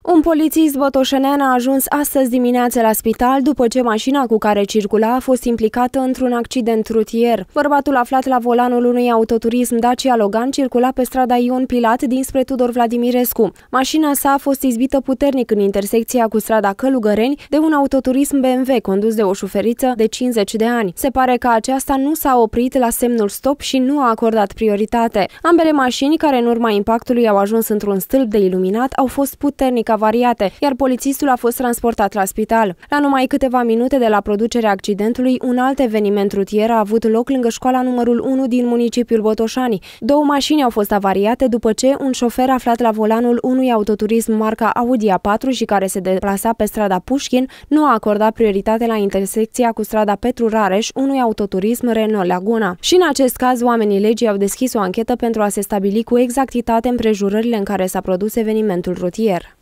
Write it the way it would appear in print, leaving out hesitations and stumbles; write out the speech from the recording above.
Un polițist botoșenean a ajuns astăzi dimineață la spital după ce mașina cu care circula a fost implicată într-un accident rutier. Bărbatul aflat la volanul unui autoturism Dacia Logan circula pe strada Ion Pilat dinspre Tudor Vladimirescu. Mașina sa a fost izbită puternic în intersecția cu strada Călugăreni de un autoturism BMW condus de o șoferiță de 50 de ani. Se pare că aceasta nu s-a oprit la semnul stop și nu a acordat prioritate. Ambele mașini, care în urma impactului au ajuns într-un stâlp de iluminat, au fost puternic avariate, iar polițistul a fost transportat la spital. La numai câteva minute de la producerea accidentului, un alt eveniment rutier a avut loc lângă școala numărul 1 din municipiul Botoșani. Două mașini au fost avariate după ce un șofer aflat la volanul unui autoturism marca Audi A4 și care se deplasa pe strada Pușkin nu a acordat prioritate la intersecția cu strada Petru Rareș unui autoturism Renault Laguna. Și în acest caz, oamenii legii au deschis o anchetă pentru a se stabili cu exactitate împrejurările în care s-a produs evenimentul rutier.